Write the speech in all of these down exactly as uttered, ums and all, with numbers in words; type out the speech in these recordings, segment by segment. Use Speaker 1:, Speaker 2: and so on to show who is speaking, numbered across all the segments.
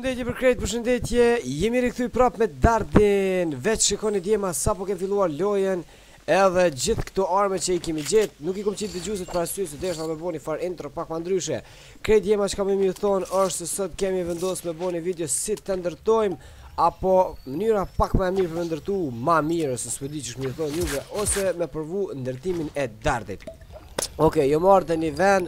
Speaker 1: Përshëndetje për krejt, përshëndetje. Jemi rikthyer prap me Dardin. Veç shikoni djema sapo ke filluar lojën. Edhe gjithë këto arme që i kemi gjetë, nuk i kom qitë dëgjuesit për arsye se desha me bëni far intro pak më ndryshe. Krejt djema që kam më ju thonë është se sot kemi vendosur me bëni video si të ndërtojmë apo mënyra pak më e mirë për të ndërtuar më mirë ose s'po di ç'është më thonë juve ose me provu ndërtimin e Dardit. Okej, jo marrë një vend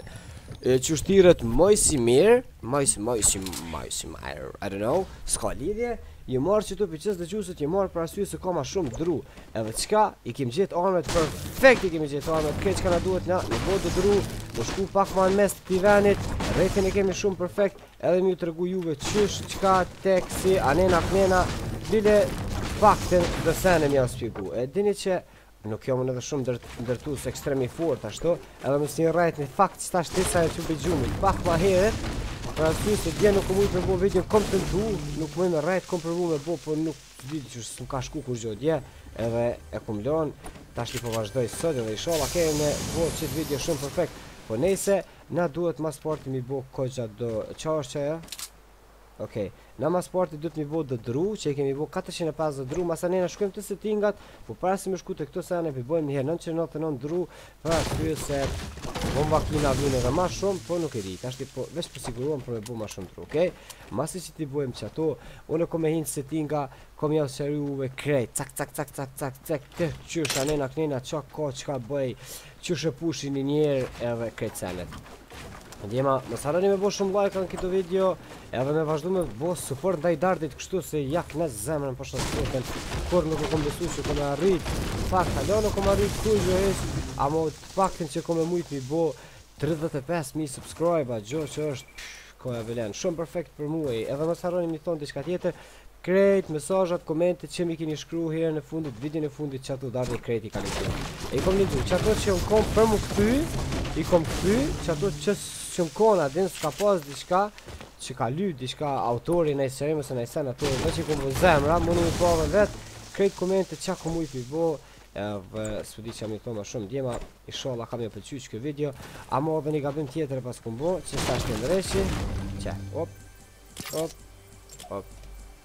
Speaker 1: që shtiret moj si mirë, moj si moj si moj si mirë, I don't know, s'ka lidhje. Ju marrë që tu për qësë dëgjuesit, ju marrë për arsye se ka ma shumë dru. Edhe qka, i kem gjetë armet perfekt, i kemi gjetë armet, krejt qka na duhet na, në botë dru, në shku pak ma në mes të pivenit, rrethin e kemi shumë perfekt, edhe mi ju të regu juve qysh, qka, tek, si, anena, knena, bile pak të dësene mi janë spiku. E dini që nuk jam edhe shumë ndërtues ekstremi fort ashtu, edhe më një rajt një fakt që ta shtesa e që bëjgjumit, pak ma heret, për aty se dje nuk mujt me bo video kom të ndu, nuk mujt me rajt kom përvu me bo, por nuk vidi që s'm ka shku kur gjo dje, edhe e kom lon, ta shti po vazhdoj sot edhe i shola kemi me bo qitë video shumë perfekt, po nejse, na duhet mas parti mi bo kogja do, qa është që e? Okej, na mas parti duhet mi bo dhe dru, që i kemi bo katërqind e pesëdhjetë dru, masa nena shkojmë të settingat, po para se me shku të këto sene, pi bojmë njëherë nëntëqind e nëntëdhjetë e nëntë dru, për aty se bomba kina vjune edhe ma shumë, po nuk e di, ashti po veç përsiguruam për me bo ma shumë dru, okej? Masi që ti bojmë që ato, une kom e hinë settinga, kom jau qëri uve krejt, cak, cak, cak, cak, cak, cak, të qysh, anena, knena, qa ka, qka bëj, qysh e pushi një njerë edhe krejt senet. Djema, mos harroni me bo shumë like në këtë video, edhe me vazhdu me bo support ndaj Dardit kështu se jak në zemrën për shëndetin, kur nuk e kom besu që kom e arrit, fakt, halo nuk kom arrit kuj jo heq, amo të paktin që kom e mujt mi bo tridhjetë e pesë mijë subscribe, gjo që është koja velen, shumë perfekt për muaj, edhe mos harroni mi thonë diçka tjetër, krejt, mesazhat, komente që mi keni shkru herë në fundit, videon e fundit që ato Dardi krejt i ka lëgjur. E i kom një du, që ato që unë kom për mu këty, i kom këty, që ato që që më kona, din s'ka pas diçka, që ka lyt diçka autori në i sërim ose në i sen ato, dhe që i kom bë zemra, më në mi po dhe vetë, krejt komente qa kom ujt mi bo, edhe s'u di që mi thoma shumë djema, i shola kam një pëlqy që kë video, amo edhe një gabim tjetër e pas kom bo, që s'ta shtë ndreshi, që, op, op, op,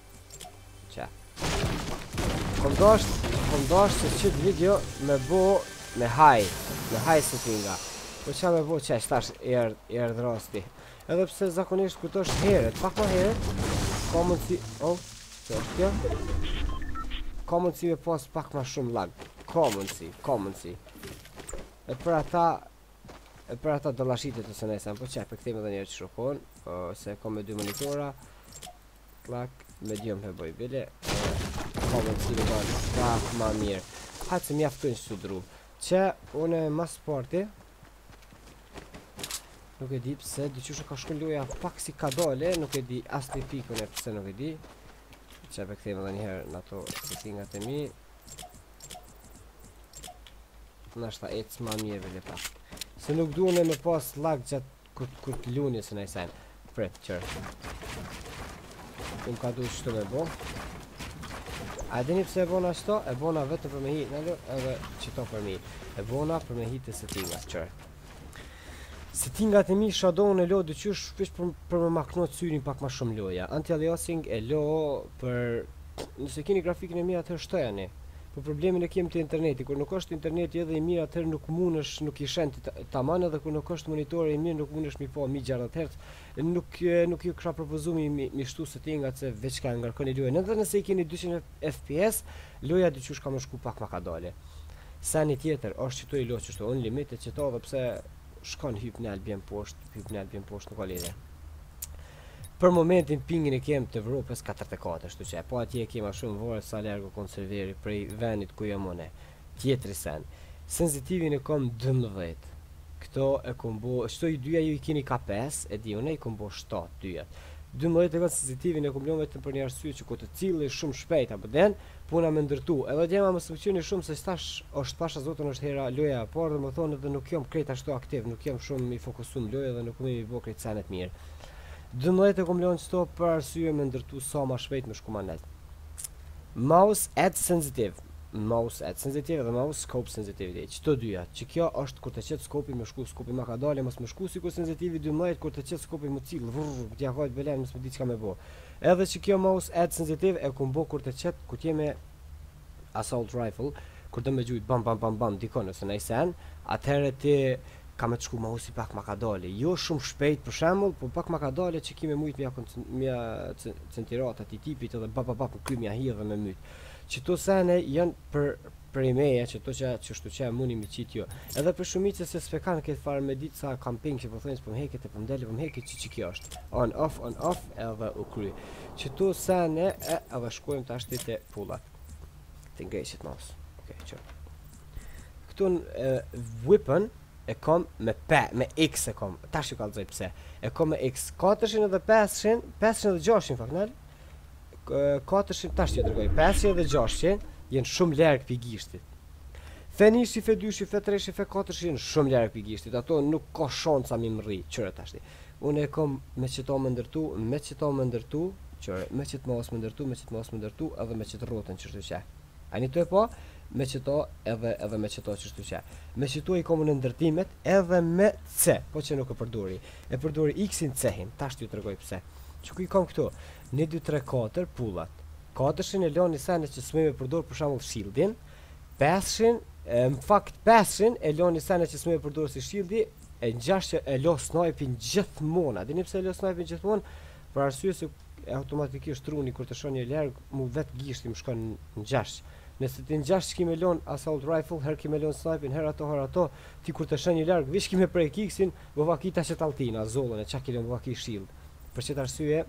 Speaker 1: që. Kom dasht, kom dasht se qëtë video me bo me haj, me haj settinga. Po qa me bo qesh, tash i erdh rasti. Edhe pse zakonisht këto është heret, pak ma heret, ka mundësi, oh, që është kjo? Ka mundësi me pas pak ma shumë lag, ka mundësi, ka mundësi. E për ata, e për ata do lashitit ose nesem, po qe, për këthejme dhe njerë që shukon, se ka me dy monitora, klak, me djëm për boj bile, ka mundësi me bërë pak ma mirë. Hajtë se mjaftojnë që su dru. Që, une mas parti, nuk e di pse, dyqysh ka shkun loja pak si ka dole, nuk e di as një pikën e pse nuk e di. Që e këthejmë edhe njëherë në ato settingat e mi. Nashta ecë ma mirë vile pak. Se nuk duhen me pas lag gjatë kur të luni se në i sen. Pret, qërë. Unë ka du qështu me bo. A dini pse e bona qëto? E bona vetëm për me hi, nëllë, edhe qëto për mi. E bona për me hi të settingat, qërë. Settingat e mi shadon e lo dyqysh fish për, për me maknot syrin pak ma shumë loja. Anti-aliasing e lo për... Nëse keni grafikën e mirë atër shtojani. Për problemin e kem të interneti. Kur nuk është interneti edhe i mirë atër nuk munësh, nuk i shen të taman, edhe kur nuk është monitor e i mirë nuk munësh mi po mi gjardhat hertz. Nuk, nuk ju kësha propozu mi, mi, mi shtu settingat se veç ka ngarkoni lojën. Edhe nëse i keni dyqind F P S, loja dyqysh ka më shku pak ma ka dale. Sani tjetër është që to i lo që shtu unlimited që to dhe pse shkon hyp në albjen poshtë, hyp në albjen poshtë nuk ka lidhje. Për momentin pingin e kem të Evropës katërdhjetë e katër, shtu që po atje kema shumë vorë sa largo konserveri prej venit ku jam une. Tjetri sen. Sensitivin e kom dëmbëdhjetë. Këto e kom bo, shto i dyja ju i kini ka pesë, e di une i kom bo shtatë dyjat. dëmbëdhjetë e kom sensitivin e kom lon vetëm për një arsye që ku të cilë shumë shpejt apo den, puna me ndërtu. Edhe djema më sfuqyoni shumë se stash është pasha zotën është hera loja e parë dhe më thonë edhe nuk jam krejt ashtu aktiv, nuk jam shumë i fokusum lojë dhe nuk më i bo krejt senet mirë. dëmbëdhjetë e kom lon qëto për arsye me ndërtu sa ma shpejt më shku manet. Mouse add sensitive. mouse at sensitive dhe mouse scope sensitivity. Çto dyja, që kjo është kur të qet skopi më shku, skopi më ka dalë, mos më shku sikur sensitivi dymbëdhjetë kur të qet skopi më cill, t'ja hajt belen mos më di çka më bë. Edhe që kjo mouse at sensitive e ku mbo kur të qet ku t'jeme assault rifle, kur do më gjujt bam bam bam bam dikon ose në sen, atëherë ti ka më të shku mouse pak më ka dalë. Jo shumë shpejt për shembull, po pak më ka dalë që kimë mujt mja mja centirata ti tipit edhe bap bap bap kry mja hi edhe me myt. Qëto sene janë për për i meja, qëto që qështu që muni mi qitë jo. Edhe për shumice se s'pe kanë këtë farë me ditë sa camping që po thënë s'po m'heket e po m'dele po m'heket që që kjo është. On, off, on, off, edhe u kry. Qëto sene e edhe shkojmë të ashtit e pullat. Të ngrejqit mouse. Ok, që. Këtu në weapon e kom me P, me X e kom. Tash ju kalzoj pse. E kom me X. katërshin edhe pesërshin, pesërshin edhe gjashtshin faknal. katërshin tash që dërgoj, pesërshin dhe gjashtshin jenë shumë larg pi gishtit. Fe nishi, fe dyshi, fe treshi, fe katërshi jenë shumë larg pi gishtit. Ato nuk ka shanca mi më rri, qëre tashti. Unë e kom me qëto më ndërtu, me qëto më ndërtu, qëre, me qëtë mos më ndërtu, me qëtë mos më ndërtu, edhe me qëtë rotën qështu që. A një të e po, me qëto edhe, edhe me qëto qështu që. Me qëto i kom në ndërtimet edhe me C, po që nuk e përdori. E përdori X-in C-hin, tash t'ju të regoj pse. Që ku i kom këtu? një, dy, tre, katër, pullat. katërshin e loni sene që s'me me përdor për shembull shieldin. pesërshin, në fakt pesërshin e loni sene që s'me me përdor si shieldi, e gjashtë që e lo snipin gjithmonë. A dini pse e lo snipin gjithmonë? Për arsye se e automatikisht truni kur të shon një larg, mu vet gishti më shkon në gjashtë. Nëse ti në gjashtë ki me lon assault rifle, her ki me lon snipin, her ato, her ato, ti kur të shon një larg, vish ki me prej kiksin, vovakita që taltina, zollën e qa ki lon vovaki shield. Për qëtë arsye,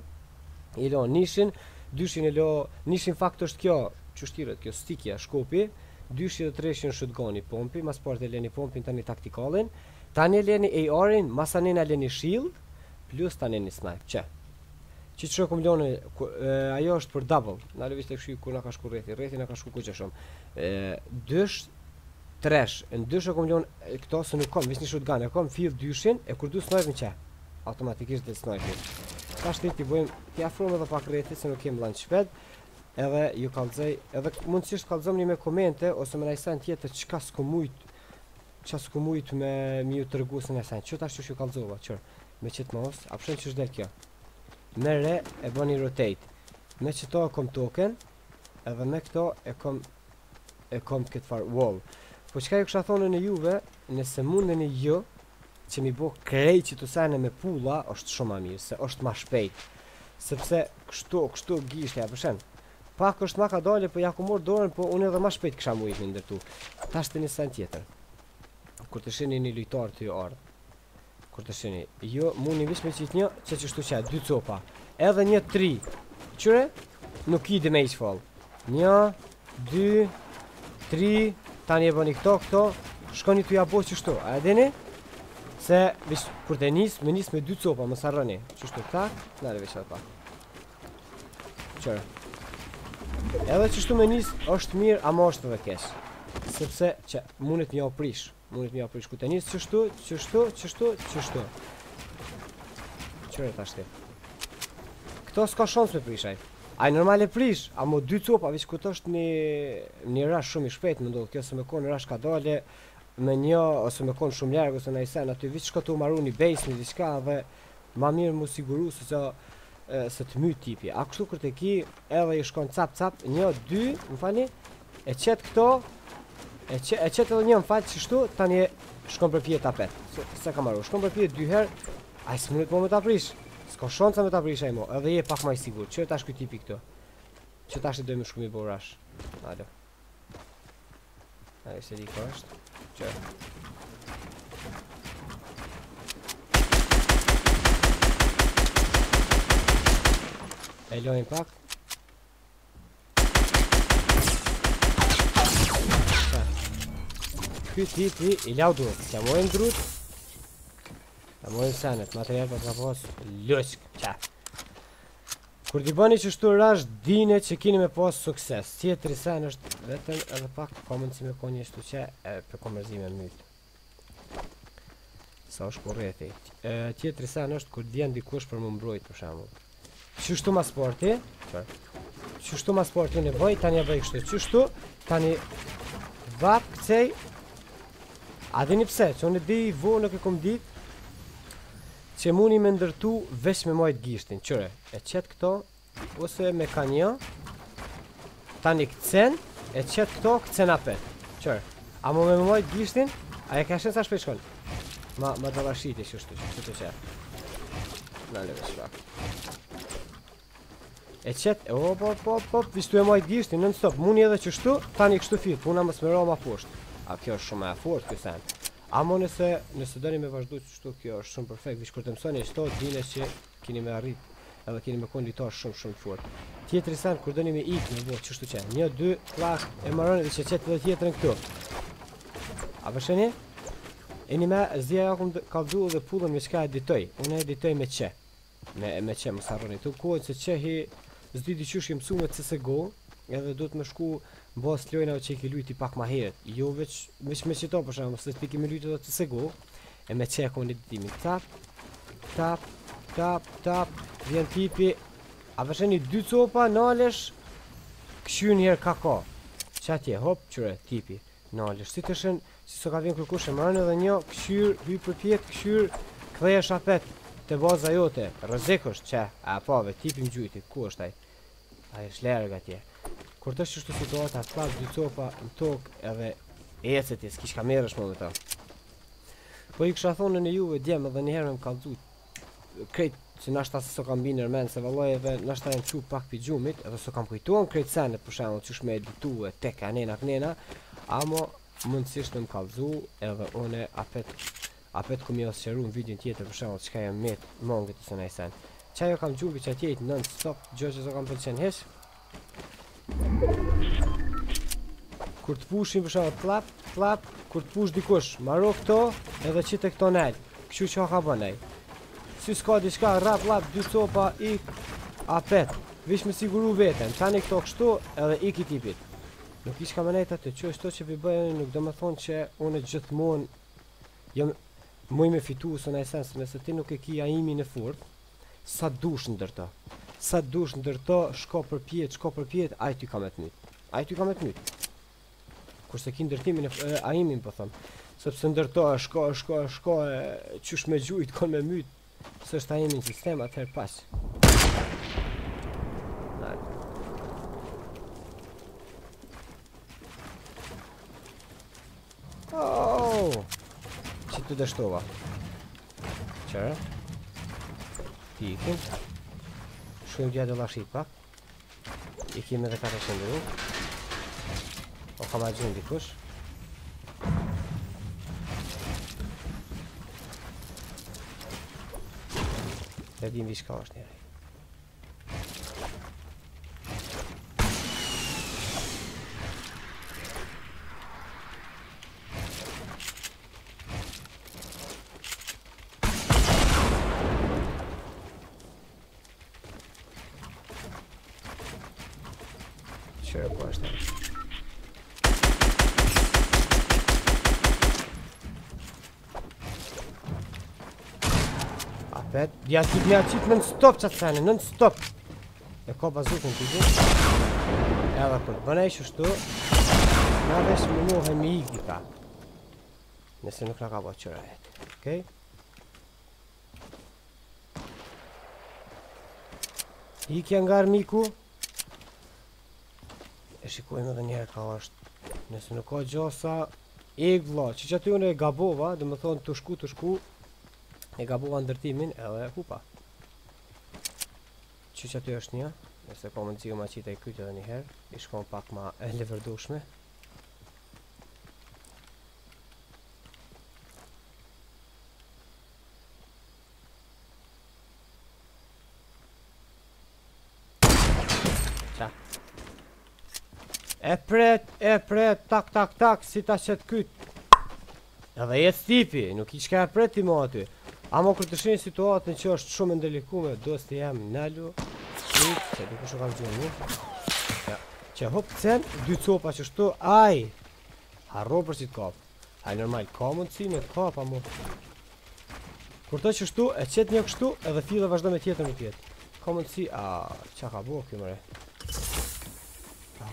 Speaker 1: i lo nishin, dyshin e lo, nishin fakt është kjo, qështiret, kjo stikja, shkopi, dyshin dhe treshin shotguni, pompi, mas part e leni pompin, tani taktikalin, tani e leni A R-in, mas anin e leni shield, plus tani një snipe, që? Që që kom lone, ajo është për double, në lëvisht e këshy ku nga ka shku rreti, rreti nga ka shku ku që shumë, dysh, tresh, në dysh e kom lone, këto se nuk kom, vis një shotgun, e kom fill dyshin, e kur du snipe në që? Automatikisht dhe snipe. Ta shtë t'i bojmë, t'i afrojmë edhe pak rreti, se nuk kem lanë shped, edhe ju kalzej, edhe mundësisht kalzom një me komente, ose me najsen tjetër qka s'ko mujt, qa s'ko mujt me mi ju të rëgu se najsen, që ta shtë që ju kalzova, qërë, me qëtë mos, apëshen që shdel kjo, me re e bani rotate, me qëto e kom token, edhe me këto e kom, e kom këtë farë wall, po qka ju kësha thonë në juve, nëse mundeni ju, që mi bo krej që të sene me pulla, është shumë ma mirë, se është ma shpejt. Sepse kështu, kështu gishtja, përshen. Pak është ma ka dalje, po ja ku morë dorën, po unë edhe ma shpejt kësha mujt një ndërtu. Ta shtë një sen tjetër. Kur të sheni një lujtar të ju ardhë. Kur të sheni, jo, mu një vish me qitë një, që që shtu që, dy copa. Edhe një tri. Qyre? Nuk i damage fall. Një, dy, tri, tani e bëni këto, këto, shkoni të ja bo që shtu. A e dini? Se, vish, kur të nis, me nis me dy copa, më sarroni. Qështu tak, nare vish edhe pak. Qërë. Edhe qështu me nis, është mirë, ama është edhe kesh. Sepse, që mundet mja oprish. Mundet mja oprish. Kur të nis, qështu, qështu, qështu, qështu. Qërë ta shti. Këto s'ka shans me prishaj. Aj normal e prish, ama dy copa, vish, këtë është një, një rash shumë i shpejt, më ndodhë kjo se me konë rash ka dale, me një, ose me konë shumë ljarë, ose në isen, aty vishë shko të umaru një base, një diçka, dhe ma mirë mu siguru se që se të my tipi. A kështu kër të ki, edhe i shkon cap cap, një, dy, më fali, e qetë këto, e qetë edhe një më fali që shtu, tani e shkon për pje tapet. Se, se ka maru, shkon për pje dy herë, a i së mënët mo me ta prish, s'ka shanca me ta prish a i mo, edhe je pak ma i sigur, që ta shkuj tipi këto, që ta shtë dojmë shkumi borash. Alo. A i se di ka është. Qërë. E lojnë pak. Ky tipi i lau duhet. Kja mojnë drut. Kja mojnë senet. Material për ka pas lësk. Qa. Kur t'i bëni që shtu rash, dine që kini me pas sukses. Tjetëri sen është vetëm edhe pak komend si me konje shtu që e për komerzime mytë. Sa është korreti. Tjetëri sen është kur djenë dikush për më mbrojt për shemull. Që shtu ma sporti, qërë. Qështu ma sportin e bëj, tani e bëj kështu. Qështu, tani vap, këcej. A dini pse, që unë e di vo nuk e kom dit që muni me ndërtu veç me majt gishtin. Qëre, e qet këto, ose me ka një. Tani këcen, e qet këto, këcen apet. Qëre, a mu me me majt gishtin, a e ka shenë sa shpej shkon. Ma, ma të vashiti qështu, qështu të qet. Në leve shpak. E qet, e op, op, op, op, vishtu e majt gishtin, non stop, muni edhe qështu, tani kështu fit, puna më smero ma poshtë. A kjo është shumë e fort kjo sen. Amo nëse, nëse dëni me vazhdu qështu, kjo është shumë perfekt, vish kur të mësoni e qëto, dine që kini me arrit, edhe kini me konditar shumë shumë fort. Tjetëri sen, kur dëni me ik, me bo, qështu që, një, dy, klak, e maroni dhe që qetë dhe tjetërën këtu. A përsheni? E një me, zdia ja kum kaldu dhe pullën me qka editoj, unë editoj me që. Me, me që më sarroni, të kohën se qehi zdi di qysh i mësu me C S G O, edhe do të më shku bas lojnave që i ki lujti pak ma heret. Jo veç, veç me qëto për shumë, se të piki me lujti do C S G O, e me që e kohën editimi. Tap, tap, tap, tap, vjen tipi, a përsheni dy copa, nalesh, këshy njerë ka ka. Që atje, hop, qëre, tipi, nalesh, si të shën, si so ka vjen kërkush e marrën edhe një, këshyr, hy për pjetë, këshyr, këdheja shapet, të baza jote, rëzik është që, a pave, tipi më gjujti, ku është aj? A është lërg atje. Kur të është qështu situata, plak dy copa në tokë edhe ecet i, s'kish ka merësh më me ta. Po i kësha thonë në juve, djemë edhe njëherë me më kalzu, krejt që nashta se so kam bi nërmen, se valloj edhe nashta e më qu pak pi gjumit, edhe so kam kujtuan krejt senet, për shemë, qësh me editu e tek anena kënena, amo mundësisht me më kalzu, edhe une apet apet ku mi osë qëru në videon tjetër për shemë, që ka jem met mongët të së najsen. Qa jo kam gjubi që atjejt non stop, gjë që so kam pëlqen hesh. Kur të pushim për shemë, plap, plap, kur të push dikush, maro këto, edhe qite këto nel, këshu që ka bënej. Si s'ka diçka, rap, lap, dy copa, ik, apet, vish me siguru veten, tani këto kështu, edhe ik i tipit. Nuk ish ka më nejt atë, që është to që përbëjën, nuk do me thonë që unë gjithmonë jam muj me fitu së në esens, nëse ti nuk e ki aimi në fort, sa dush ndërto. Sa dush ndërto, shko për pjetë, shko për pjetë, aj ty ka me të mytë. Aj ty ka me të mytë. Kurse ki ndërtimin e aimin, po thëmë. Sepse ndërto, shko, shko, shko, qysh me gjujt, kon me mytë, së është aimin sistem, atëherë pas. Oh! Që të dështova. Qërë? Pikim. Shumë gjatë do lashit pak. Ikim edhe katër qind. O ka ma gjën dikush. Dhe dim vi shka është njëri. Qërë po është apet, ja t'it me aqit non stop qatë sene, non stop. E ka bazukën t'i du. Edhe për të bënej qështu, na vesh më muhe mi i ka. Nëse nuk në ka po qëra jetë. Okej? Ikja nga armiku. E shikojmë edhe njerë ka është. Nëse nuk ka gjosa, e vla, që që aty unë e gabova, dhe më thonë të shku të shku, e gabova ndërtimin edhe hupa. Që që aty është një, nëse ka më të zhjo ma qita i kytë edhe njëherë, i shkon pak ma e levërdushme. Qa? E pret, e pret, tak, tak, tak, si ta qëtë kytë. Edhe jetë stipi, nuk i qka e pret ti mo aty. Amo kër të shenë situatën që është shumë ndelikume, do s'ti jam nëllu, që du kështë kam gjënë një. Që hop cen, dy copa që shtu, aj, harro për si t'kap. Aj normal, ka mundësi me t'kap, amo. Kur të që shtu, e qëtë një kështu, edhe fillë vazhdo me tjetër me tjetë. Ka mundësi, a, qa ka bo kjo mëre.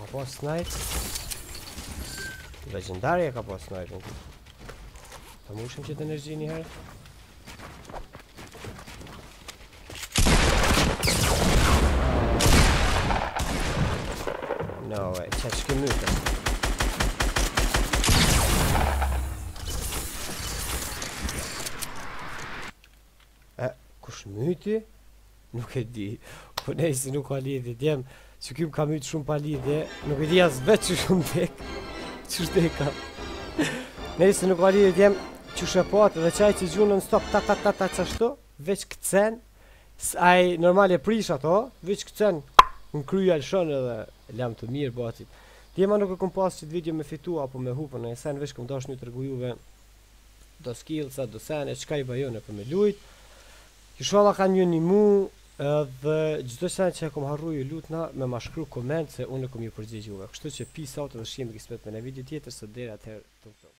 Speaker 1: Ka pas snipe. Legendarja ka pas snipe. Ta mushim që të energji një herë. No way, që që këmë mytë. E, kush myti? Nuk e di. Po nej si nuk ka lidhje, djem që kjum ka mytë shumë pa lidhje. Nuk e di as vetë që shumë dek. Që shdeka. Nej si nuk ka lidhje, djem që shëpat dhe qaj që gjunë në stop ta ta ta ta qashtu. Veç këtësen. Aj normal e prish ato. Veç këtësen në kryja Elshani edhe lam të mirë batit. Djema nuk e kom pas që të video me fitu apo me hupën, në e sen vesh kom dash një të regu juve do skillsa, do sene, qka i bajone për me lujt. Inshallah ka një një mu edhe gjithdo sen që e kom harru ju lutna me ma shkru koment se unë e kom ju përgjigj juve. Kështu që peace out edhe shqim kismet me në video tjetër së deri atëherë të